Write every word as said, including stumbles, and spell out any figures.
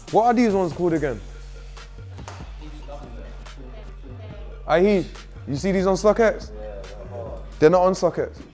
What are these ones called again? I hear. You see these on StockX? They're not on StockX.